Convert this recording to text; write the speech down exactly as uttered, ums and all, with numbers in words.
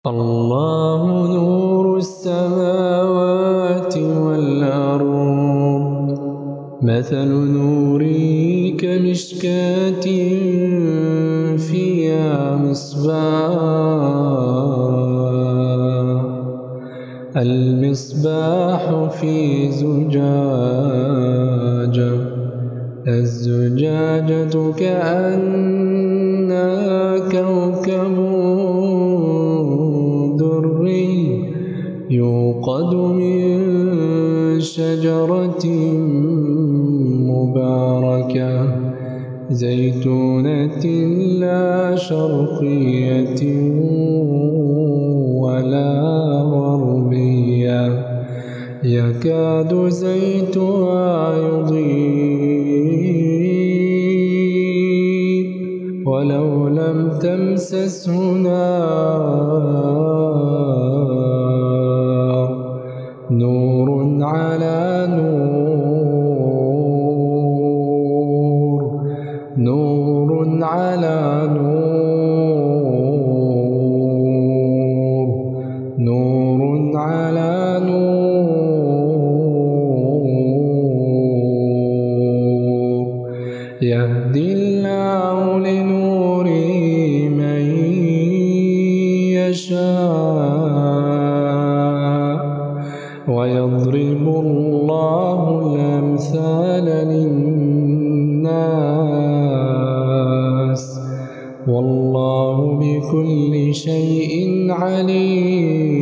الله نور السماوات والأرض مثل نوري كمشكاة فيها مصباح المصباح في زجاجة الزجاجة كأنها كوكب دري يوقد من شجرة مباركة زيتونة لا شرقية ولا غربية يكاد زيتها يضيء ولو لم تمسسه نار نور على نور نور على نور نور على نور يهدي الله لنوره من يشاء ويضرب الله الأمثال للناس والله بكل شيء عليم.